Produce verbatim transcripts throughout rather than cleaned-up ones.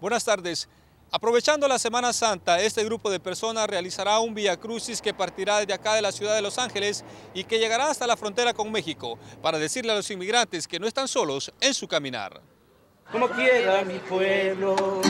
Buenas tardes. Aprovechando la Semana Santa, este grupo de personas realizará un Vía Crucis que partirá desde acá de la ciudad de Los Ángeles y que llegará hasta la frontera con México para decirle a los inmigrantes que no están solos en su caminar. Como quiera mi pueblo.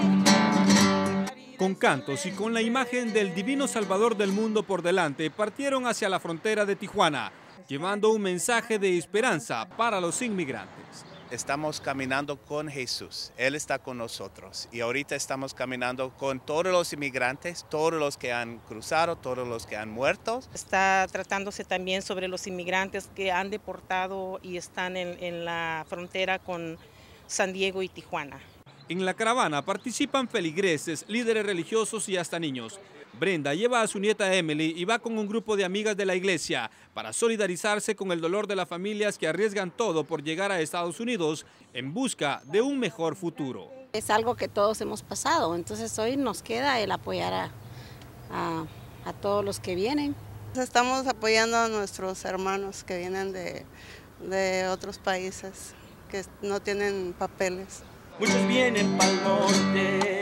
Con cantos y con la imagen del divino Salvador del mundo por delante, partieron hacia la frontera de Tijuana, llevando un mensaje de esperanza para los inmigrantes. Estamos caminando con Jesús, Él está con nosotros y ahorita estamos caminando con todos los inmigrantes, todos los que han cruzado, todos los que han muerto. Está tratándose también sobre los inmigrantes que han deportado y están en, en la frontera con San Diego y Tijuana. En la caravana participan feligreses, líderes religiosos y hasta niños. Brenda lleva a su nieta Emily y va con un grupo de amigas de la iglesia para solidarizarse con el dolor de las familias que arriesgan todo por llegar a Estados Unidos en busca de un mejor futuro. Es algo que todos hemos pasado, entonces hoy nos queda el apoyar a, a, a todos los que vienen. Estamos apoyando a nuestros hermanos que vienen de, de otros países, que no tienen papeles. Muchos vienen para el norte,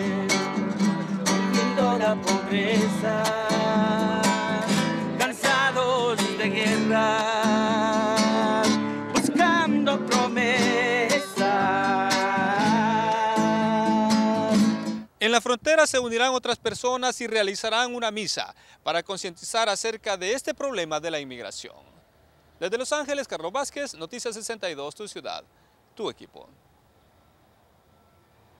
viendo la pobreza, cansados de guerra, buscando promesas. En la frontera se unirán otras personas y realizarán una misa para concientizar acerca de este problema de la inmigración. Desde Los Ángeles, Carlos Vázquez, Noticias sesenta y dos, tu ciudad, tu equipo.